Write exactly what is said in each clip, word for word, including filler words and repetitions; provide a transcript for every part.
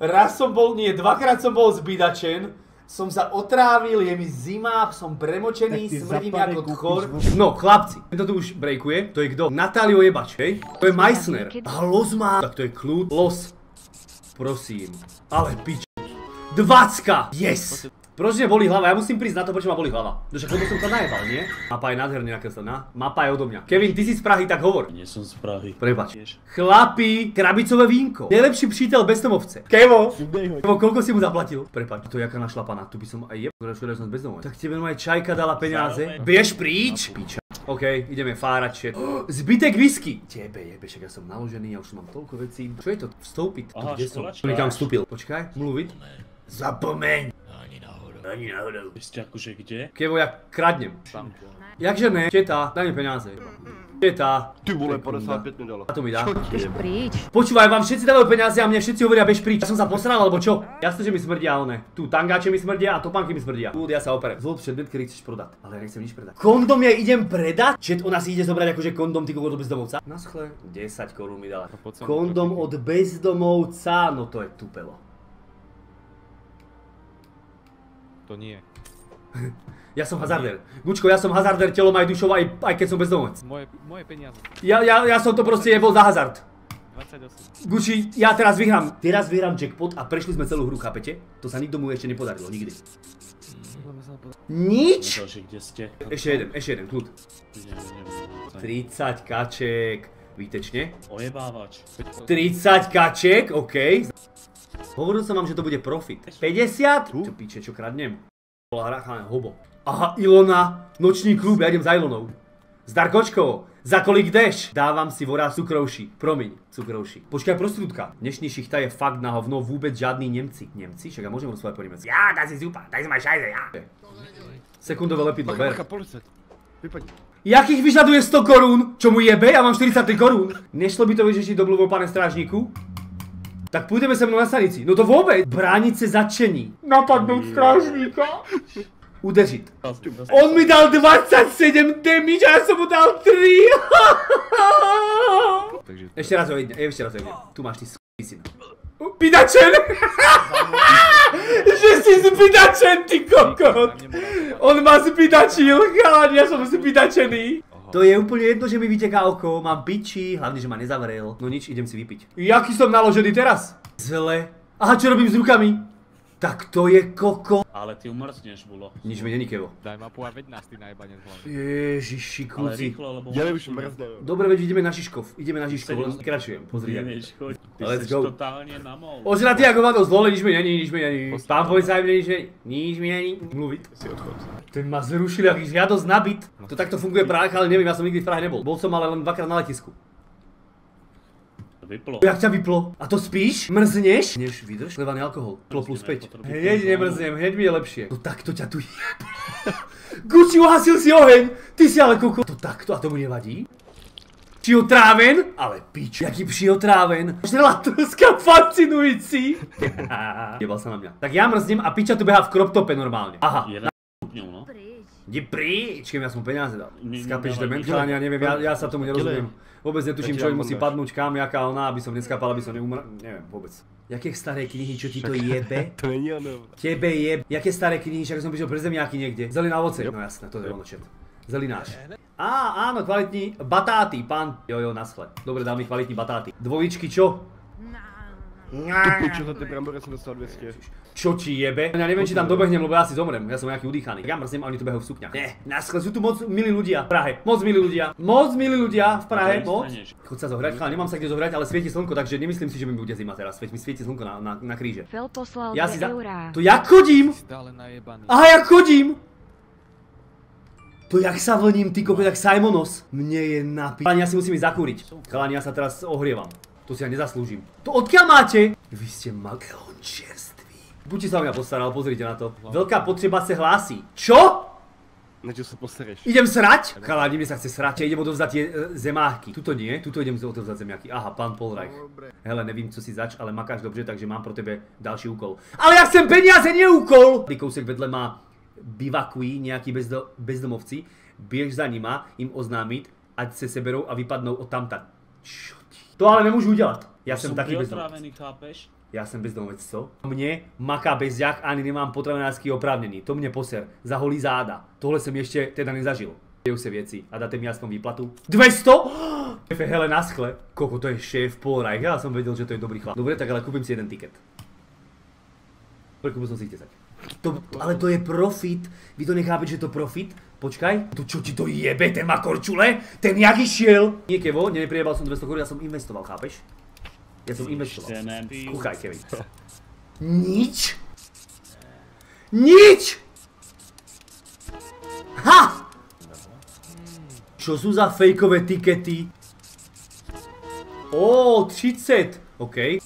raz som bol, nie, dvakrát som bol zbydačen, som sa otrávil, je mi zima, som premočený, smrdím ako chor. No, chlapci, tento tu už breakuje, to je kto? Natálio Jebač, hej? To je Meissner. A Los má, tak to je kľud. Los, prosím, ale pič. Dvacka, yes! Proč mě bolí hlava? Já musím prísť na to, proč ma bolí hlava. Dože, lebo som to najebal, nie? Mapa je nádherne nakreslená. Mapa je odo mňa. Kevin, ty si z Prahy, tak hovor. Nie som z Prahy. Prepač. Chlapi, krabicové vínko. Nejlepší přítel bezdomovce. Kevo! Kevo, koľko si mu zaplatil? Prepač, to je jaká našlapaná. Tu by som aj jeb, škoda, že som bezdomovec. Tak tebe aj čajka dala peniaze. Biež príč. Piča. OK, ideme fárať shit. Zbytek whisky. Tebe jebe, však ja som naložený, ja už mám toľko vecí. Čo je to? Vstúpiť? Aha, kde som? Nikam vstúpil. Počkaj, mluviť. Zapomeň. Ani náhodou. Vy ste akože kde? Kevo, ja kradnem. Jakže ne? Teta, daj mi peniaze. Teta. Ty vole, päťdesiatpäť mi dala. A to mi dá. Bež príč. Počúvaj, vám všetci dávajú peniaze a mne všetci hovoria bež príč. Ja som sa posral, alebo čo? Jasne, že mi smrdia one. Tu tangáče mi smrdia a topánky mi smrdia. Tu ja sa operem. Zvolb predmet, ktorý chceš prodať. Ale ja nechcem nič predať. Kondom ja idem predať? Čet, ona si ide zobrať akože kondom, ty kokos od bezdomovca. Naschle, desať korún mi dala. Kondom od bezdomovca, no to je tupelo. To nie. Ja som hazarder. Gučko, ja som hazarder telom aj dušou, aj, aj keď som bezdomovec. Moje, moje peniaze. Ja, ja, ja som to proste jebol za hazard. dvadsaťosem. Guči, ja teraz vyhrám. Teraz vyhrám jackpot a prešli sme celú hru, chápete? To sa nikto mu ešte nepodarilo, nikdy. Nič? Kde ste? Ešte jeden, ešte jeden, kľud. tridsať kaček. Výtečne. Ojebávač. tridsať kaček, okej. Hovoril som vám, že to bude profit. päťdesiat? Čo píče, čo kradnem? Bola hrachané, hobo. Aha, Ilona, nočný klub, ja idem za Ilonou. Zdarkočko, za kolik jdeš? Dávam si voraz cukrovší. Promiň, cukrovší. Počkaj, prostitútka. Dnešní šichta je fakt na hovno, vôbec žiadny Nemci. Nemci? Však ja môžem rozprávať po nemecky. Ja, daj si zupa, daj si maj šajze, ja. Sekundové lepidlo, ber. Jakých vyžaduje sto korún? Čo mu jebe? Ja mám štyridsaťtri korún. Nešlo by to vyriešiť do mluvou, pane strážníku? Tak půjdeme se mnou na stanici. No to vůbec. Bránit se zatčení. Napadnout strážníka. Udeřit. On mi dal dvacet sedm damage a já jsem mu dal tři. Ještě raz ho jedně, ještě raz ho jedně. Tu máš ty s***syna. Pidačen! Že jsi zbydačen, ty kokot! On má zbydačil, chalani, já jsem zbydačený. To je úplně jedno, že mi vyteká oko, mám piči, hlavně, že ma nezavrel. No nič, idem si vypiť. Jaký som naložený teraz? Zle. Aha, čo robím s rukami? Tak to je koko. Ale ty umrzneš, Bulo. Nič mi není, Kevo. Daj mapu a veď nás ty najebane z hlavy. Ježiši, Ale kluci. rýchlo, lebo... Ja už mrzne. Dobre, veď ideme na Žižkov. Ideme na Žižkov, len kračujem. Pozri. Nevieš, choď. Ty Let's seš go. totálne na mol. Ožratý ako vado, zlole, nič mi není, nič mi není. Pán policajt mi nič není. Nič mi není. Mluviť. Si odchod. Ten ma zrušil, aký žiadosť nabit. To takto funguje v Prahe, ale neviem, ja som nikdy v Prahe nebol. Bol som ale len dvakrát na letisku. Vyplo. Jak ťa vyplo? A to spíš? Mrzneš? Než vydrž? Levaný alkohol. Plo plus päť. Hneď nemrznem, hneď mi je lepšie. To takto ťa tu jeblo. Guci, uhasil si oheň! Ty si ale koko. To takto, a tomu nevadí? Přiotráven? Ale pič, jaký přiotráven? Želatruska fascinující. Jebal sa na mňa. Tak ja mrznem a piča tu behá v crop tope normálne. Aha. No. Jdi príč, kým ja som peniaze dal. Skapeš dementálne, ja neviem, ja, ja sa tomu nerozumiem. Vôbec netuším, čo im musí padnúť, kam, jaká ona, aby som neskapal, aby som neumrel, neviem, vôbec. Jaké staré knihy, čo ti to jebe? To není ono. Tebe jeb. Jaké staré knihy, však som prišiel pre zemiaky niekde. Zelená ovoce, no jasné, to je ono čet. Zelináš. Á, áno, kvalitní batáty, pán. Jo, jo, naschle. Dobre, dám mi kvalitní batáty. Dvojičky, čo? Tu piču, za tie brambory som dostal dvesto. Čo ti jebe? Ja neviem, či tam dobehnem, lebo ja si zomrem. Ja som nejaký udýchaný. Ja mrznem a oni tu behajú v sukňach. Ne, naschle, sú tu moc milí ľudia v Prahe. Moc milí ľudia. Moc milí ľudia v Prahe, moc. Chod sa zohrať, ale nemám sa kde zohrať, ale svieti slnko, takže nemyslím si, že mi bude zima teraz. Veď mi svieti slnko na, na, na kríže. Fel poslal Ja si za... eurá. To jak chodím? Stále najebaný. Aha, jak chodím? To jak sa vlním, ty kokot, jak Simonos. Mne je napi... Chalani, ja si musím ísť zakúriť. Chalani, ja sa teraz ohrievam. To si ja nezaslúžim. To odkiaľ máte? Vy ste magelon čerstvý. Buďte sa o mňa postaral, pozrite na to. Veľká potreba sa hlási. Čo? Na čo sa postaráš? Idem srať? Chalani, mne sa chce srať, ja idem odovzdať tie e, zemáky. Tuto nie, tuto idem odovzdať zemiaky. Aha, pán Polreich. Hele, nevím, co si zač, ale makáš dobře, takže mám pro tebe další úkol. Ale ja chcem peniaze, nie úkol! Kousek vedle má bivakují nejakí bezdo, bezdomovci. Běž za nima, im oznámit, ať se seberou a vypadnou od tamta. Čo ti? To ale nemůžu udělat. Já jsem taky bezdomovec. chápeš? Ja som bezdomovec, co? Mne maká bezďak, ani nemám potravinársky oprávnení. To mne poser. Za holý záda. Tohle som ešte teda nezažil. Dejú sa veci a dáte mi jasnú výplatu. dvesto? Šéfe, hele na skle. Koko, to je šéf Polreich. Ja som vedel, že to je dobrý chlap. Dobre, tak ale kúpim si jeden tiket. Kúpil som si desať. To, ale to je profit. Vy to nechápete, že to profit? Počkaj. To čo ti to jebe, ten má korčule? Ten jak išiel? Nie, Kevo, nepriebal som dvesto korún, ja som investoval, chápeš? Ja som investoval. Kúkaj, Kevin. Nič? Nič? Ha! Čo sú za fejkové tikety? Ó, tridsať. OK.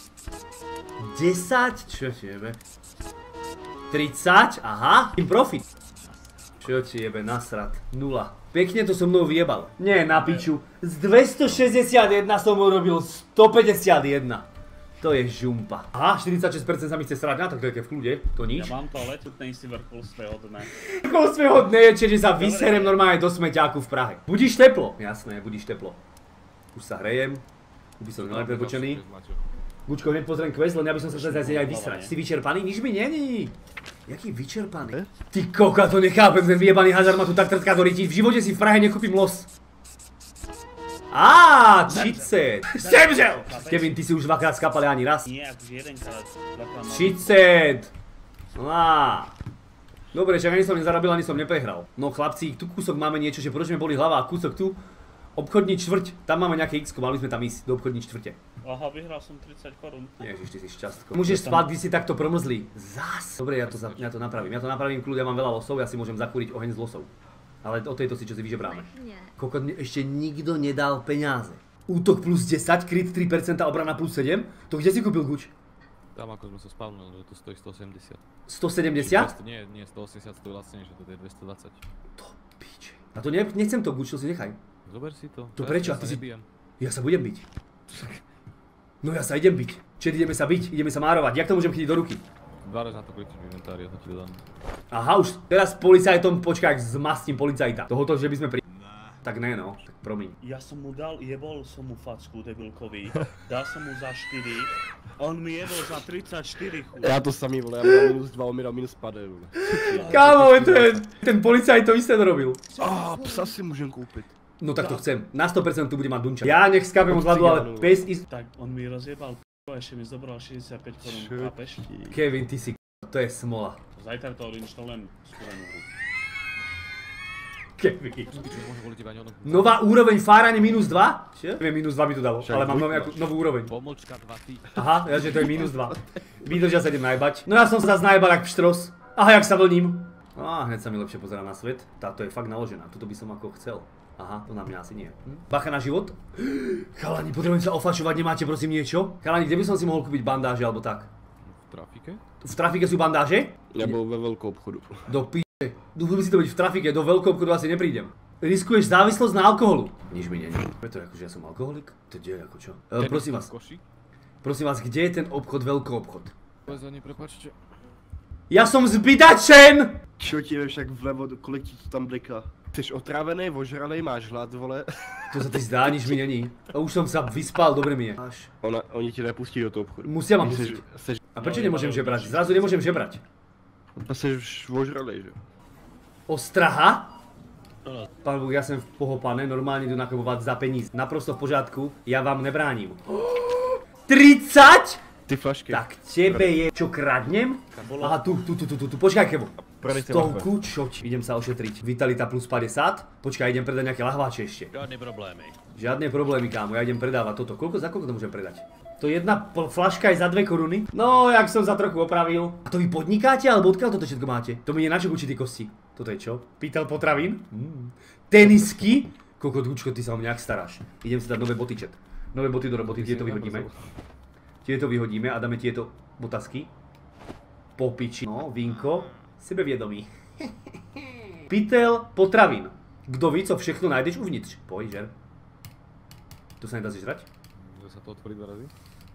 desať? Čo ti jebe? tridsať? Aha. Tým profit. Čo ti jebe, nasrat. Nula. Pekne to so mnou vyjebal. Nie, na piču. Z dvestošesťdesiatjeden som urobil stopäťdesiatjeden. To je žumpa. Aha, štyridsaťšesť percent sa mi chce srať na, tak to je v kľude. To nič. Ja mám to, ale tutnej si vrchol svojho dne. Vrchol svojho dne je, čiže sa vyserem normálne do smeťáku v Prahe. Budíš teplo? Jasné, budíš teplo. Už sa hrejem. Už by som veľmi prepočený. Gučko, hneď pozriem quest, len ja by som sa chcel aj vysrať. Si vyčerpaný? Nič mi není. Jaký vyčerpaný? Ty koka, to nechápem, ten vyjebaný hazard ma tu tak trtká do rytí. V živote si v Prahe nekúpim los. Á, tridsať. Zemřel! Kevin, ty si už dvakrát skapal, ani raz. Nie, akože jedenkrát. tridsať. Á. Dobre, však ani som nezarobil, ani som neprehral. No chlapci, tu kúsok máme niečo, že proč mi boli hlava a kúsok tu. Obchodní čtvrť, tam máme nejaké x-ko, mali sme tam ísť do obchodní čtvrte. Aha, vyhral som tridsať korún. Ježiš, ty si šťastko. Môžeš spať, když si takto promrzlý. Zas. Dobre, ja to, za, ja to napravím. Ja to napravím, kľud, ja mám veľa losov, ja si môžem zakúriť oheň z losov. Ale o tejto si čo si vyžebráme. Kokot, mne ešte nikto nedal peniaze. Útok plus desať, crit tri percentá, obrana plus sedem. To kde si kúpil, Guč? Tam ako sme sa spavnili, že to stojí stoosemdesiat. stoosemdesiat? Nie, nie, stoosemdesiat stojí lacnejšie, to je dvestodvadsať. To piče. A to ne, nechcem to, Guč, to si nechaj. Zober si to. To prečo? Ja A ty sa si... nebijem. Ja sa budem byť. No ja sa idem byť. Čet, ideme sa byť, ideme sa márovať. Jak to môžem chytiť do ruky? Dva razy na to klikneš v inventári, ja to ti dodám. Aha, už teraz policajtom, počkaj, zmastím policajta. Tohoto, že by sme pri... Tak ne no, tak promiň. Ja som mu dal, jebol som mu facku debilkovi. Dal som mu za štyri. On mi jebol za tridsaťštyri chuj. Já to samý, vole, já mám minus dva, on mi dal minus pade, vole. Kámo, ten, ten policajt to isté dorobil. Ah, psa si můžem koupit. No tak to chcem. Na sto percent tu bude mať Dunča. Ja nech skápem od hladu, ale pes is... Tak on mi rozjebal p***o, ešte mi zobral šesťdesiatpäť korún, chápeš? Kevin, ty si k***, to je smola. Zajtra to odinštalujem skúrenú hru. Kevin. Môžu voliť iba ňonok. Nová úroveň fáranie minus dva? Čo? Neviem, minus dva mi tu dalo, ale mám novú, novú úroveň. Pomlčka dva ty. Aha, ja, že to je minus dva. Vydržia sa idem najbať. No ja som sa zase najbal jak pštros. Aha, jak sa vlním. Á, hneď sa mi lepšie pozerá na svet. Táto je fakt naložená, tuto by som ako chcel. Aha, to na mňa asi nie. Hm? Bacha na život? Chalani, potrebujem sa ofačovať, nemáte prosím niečo? Chalani, kde by som si mohol kúpiť bandáže alebo tak? V trafike? V trafike sú bandáže? Nebo ve velkou obchodu. Do p***e. Dúfam si to byť v trafike, do veľkou obchodu asi neprídem. Riskuješ závislosť na alkoholu? Nič mi není. Preto akože ja som alkoholik? To je ako čo? E, prosím vás. Prosím vás, kde je ten obchod, veľký obchod? Pozorne, prepáčte. Ja som zbytačen! Čo ti je však vlevo, kolik ti to tam bliká? Jsi otrávený, ožralej, máš hlad, vole. To sa ti zdá, nič mi není. A už som sa vyspal, dobre mi je. Až. Ona, oni ti nepustí do toho obchodu. Musia ma pustiť. Seš, A prečo nemôžem žebrať? Zrazu nemôžem žebrať. seš ožralej, že? Ostraha? Pán Bůh, ja som v pohopane, normálne idú nakupovať za peníze. Naprosto v pořádku, ja vám nebránim. tridsať? Ty flašky. Tak tebe je, čo kradnem? Aha, tu, tu, tu, tu, tu, tu, počkaj Kevo. Stovku, čo ti? Idem sa ošetriť. Vitalita plus päťdesiat. Počkaj, idem predať nejaké lahváče ešte. Žiadne problémy. Žiadne problémy, kámo, ja idem predávať toto. Koľko, za koľko to môžem predať? To jedna flaška je za dve koruny? No, jak som sa trochu opravil. A to vy podnikáte, alebo odkiaľ toto všetko máte? To mi je na čo určitý kosti. Toto je čo? Pýtel potravín? Mm. Tenisky? Koľko, Dúčko, ty sa o mňa jak staráš. Idem si dať nové boty, čet. Nové boty do roboty, tieto vyhodíme. Tieto vyhodíme a dáme tieto botasky. Po piči. No, vínko. Sebevědomí. Pytel potravín. Kdo ví, co všechno najdeš uvnitř? Pojď, žer. To sa nedá zežrať? Že sa to otvorí dva razy?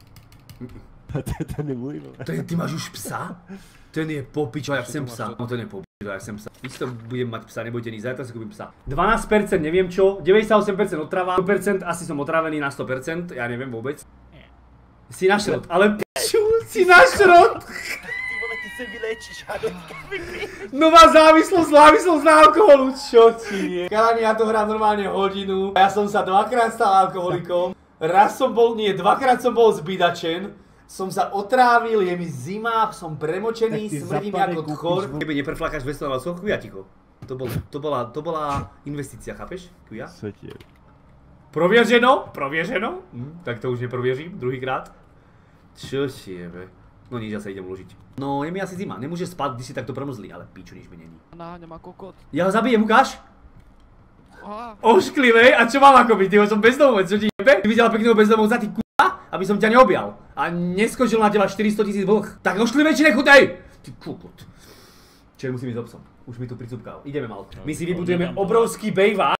To je můj, no. To je, ty máš už psa? Ten je po pičo, ja chcem psa. No ten je po pičo, ja chcem psa. Isto budem mať psa, nebojte nič, zajtra si kúpim psa. dvanásť percent neviem čo, deväťdesiatosem percent otrava, sto percent asi som otravený na sto percent, ja neviem vôbec. Si našiel, ale piču. Si na šrot! Ty vole, ty se vylečíš a teďka vypiješ. Nová závislosť, závislosť na alkoholu, čo ti je? Kalani, ja to hrám normálne hodinu. Ja som sa dvakrát stal alkoholikom. Raz som bol, nie, dvakrát som bol zbydačen. Som sa otrávil, je mi zima, som premočený, smrdím ako tchor. Tebe nepreflakáš dvesto na sochu, ja ticho. To, bol, to, bola, to bola investícia, chápeš? Kuja? Svetier. Provieženo? Provieženo? Hm, tak to už neproviežím, druhýkrát. Čo si jebe? No nič, ja sa idem uložiť. No, je mi asi zima, nemôžeš spať, když si takto promrzlý, ale píču, nič mi není. Naháňa ma kokot. Ja ho zabijem, ukáž? Á. Ošklivej, a čo mám ako byť? Ty som bezdomovec, čo ti jebe? Ty videla pekného bezdomovca, ty k***a, aby som ťa neobjal. A neskočil na teba štyristo tisíc vlh. Tak ošklivej či nechutej! Ty kokot. Čiže musím ísť s obsom. Už mi tu pricupkal. Ideme mal. My si vybudujeme obrovský bejvák.